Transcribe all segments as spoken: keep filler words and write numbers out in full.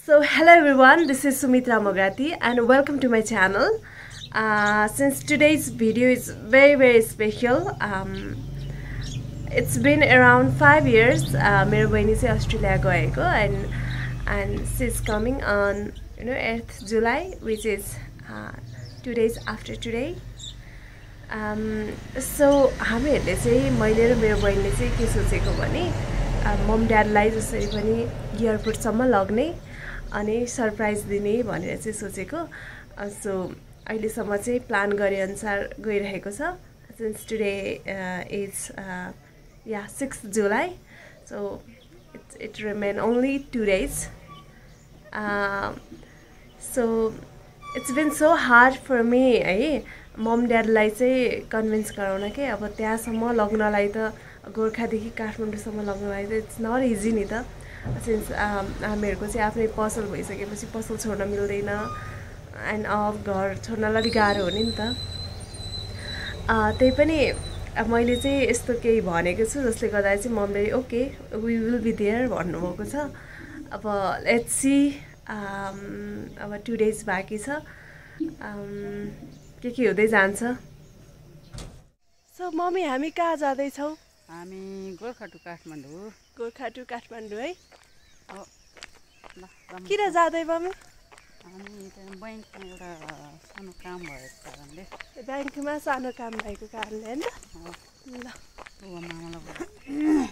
So hello everyone, this is Sumitra Magrati and welcome to my channel. Uh, since today's video is very very special, um, it's been around five years. Uh, मेरो बहिनी चाहिँ Australia गएको and and she's coming on you know eighth July, which is uh, two days after today. Um, so हामीहरूले चाहिँ मैले र मेरो बहिनीले चाहिँ के सोचेको भने मम ड्याडलाई जसरी पनि एयरपोर्टसम्म लग्ने अनि सरप्राइज दिने भनेर चाहिँ सोचेको. सो अहिलेसम्म चाहिँ प्लान गरे अनुसार गइरहेको छ. सिन्स टुडे इज या sixth July, so it it remain only two days. Uh, so it's been so hard for me है मम ड्याडलाई चाहिँ कन्भिन्स गराउन के अब त्यहाँसम्म लग्नलाई त गोर्खादेखि काठमाडौँसम्म लग्नलाई त इट्स नट इजी नि त. सिन्स हामीहरूको चाहिँ आफ्नै पसल भइसकेपछि पसल छोड्न मिल्दैन एन्ड अफ घर छोड्नलाई अलिक गाह्रो हुने नि त. त्यही पनि मैले चाहिँ यस्तो केही भनेको छु जसले गर्दा चाहिँ ममले okay we will be there भन्नुभएको छ. अब लेट्स सी, अब टु डेज बाँकी छ, के के हुँदै जान्छ. सो मम्मी हामी कहाँ जाँदैछौँ? हामी गोर्खा टु काठमाडौँ. गोर्खा टु काठमाडौँ है. किन जाँदै मम्मी? हामी त्यहाँ ब्याङ्कमा एउटा सानो काम भएको कारणले. ब्याङ्कमा सानो काम भएको कारणले होइन ल. मामालाई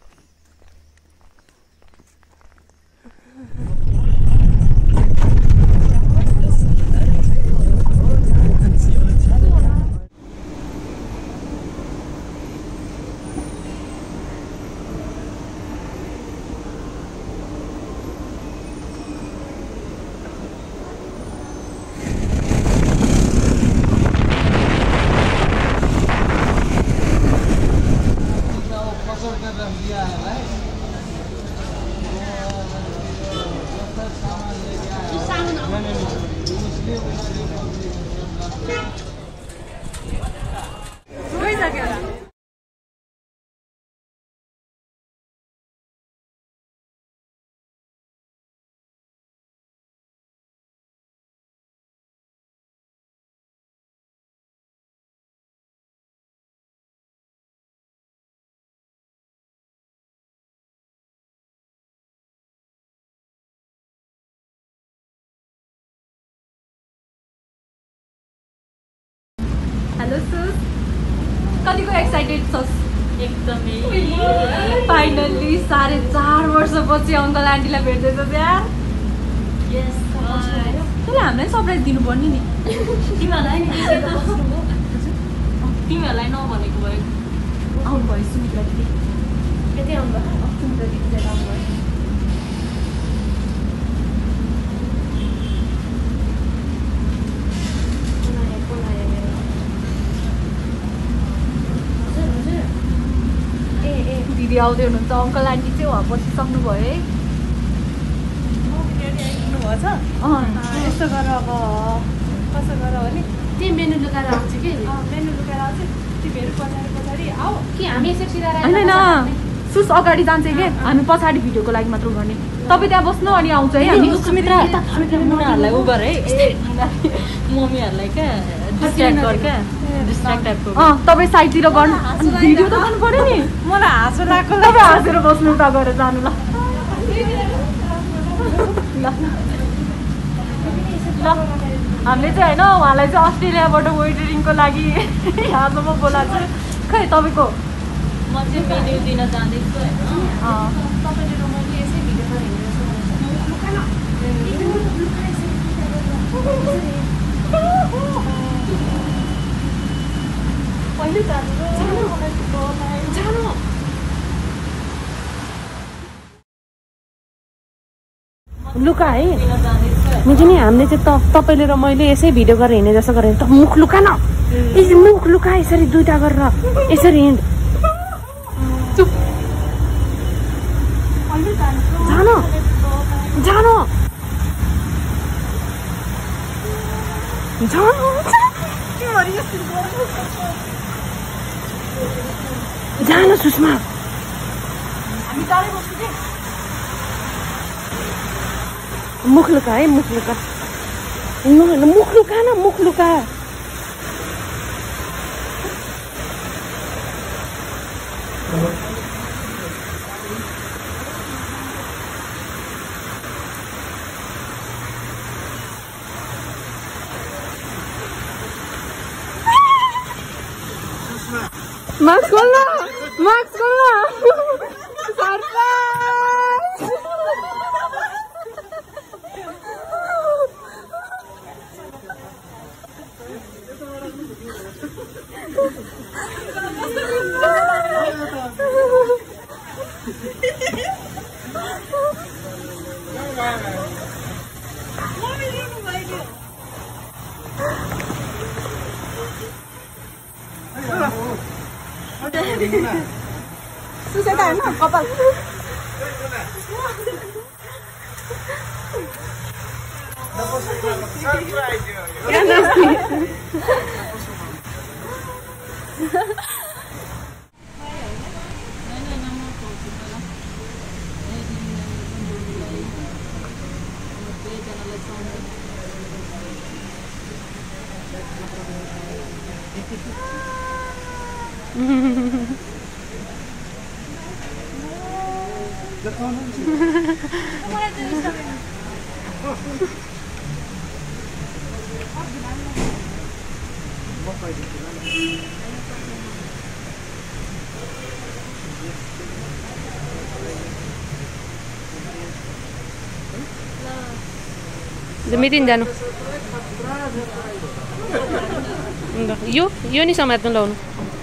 हेलो सुस, कतिको एक्साइटेड छस्? एकदमै फाइनल्ली साढे चार वर्षपछि अङ्कल आन्टीलाई भेट्दैछस् यार. यस तैँले हामीलाई सरप्राइज दिनुपर्ने नि. तिमीहरूलाई तिमीहरूलाई नभनेको भयो. आउनु भयो सुमित्रा दिदी. यति आउनु भयो? सुमित्रा दिदी चाहिँ आउनु भयो. दिदी आउँदै हुनुहुन्छ. अङ्कल आन्टी चाहिँ उहाँ बसिसक्नु भयो है. यस्तो गरेर अब कसो गरेर हो नि त्यही मेनु लुकाएर आउँछ कि मेनु लुकाएर आउँछ. तिमीहरू पछाडि पछाडि आऊ कि हामी यसरी सिधाएर होइन न, सुस अगाडि जान्छ कि हामी पछाडि भिडियोको लागि मात्र गर्ने. तपाईँ त्यहाँ बस्नु अनि आउँछ है हामी. सुमित्रा मुनाहरूलाई उ गर है, मम्मीहरूलाई क्या डिस्ट्र्याक्ट गर क्या, डिस्ट्र्याक्ट टाइपको. अँ तपाईँ साइडतिर गर्नु, भिडियो त गर्नु पऱ्यो नि. मलाई हाँसो लाग्यो. तपाईँ हाँसेर बस्नु उता गएर जानु ल. ल ल हामीले चाहिँ होइन उहाँलाई चाहिँ अस्ट्रेलियाबाट वेटरिङको लागि यहाँसम्म बोलाएको छ. खै तपाईँको म चाहिँ भिडियो दिन जाँदैछु होइन. तपाईँले र मैले यसै भिडियो गरेर पहिले जानु लुका है. मैले नि हामीले चाहिँ त तपाईँले र मैले यसै भिडियो गरेर हिँडे जस्तो गरेर त मुख लुका न. मुख लुका यसरी दुइटा गरेर यसरी हिँड. चुप जान जान जान सुषमा. हामी टाढै बस्छु कि मुख लुका है मुख लुका मुख लुका न मुख लुका मास्क खोल्न मास्क खोल्न सुसेता हैन कपाल मिटिङ जानु यो यो नि समात्नु लाउनु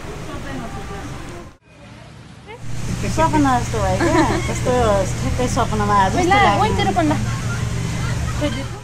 सपना जस्तो भयो क्या त्यस्तो ठ्याक्कै सपनामा आज पहिला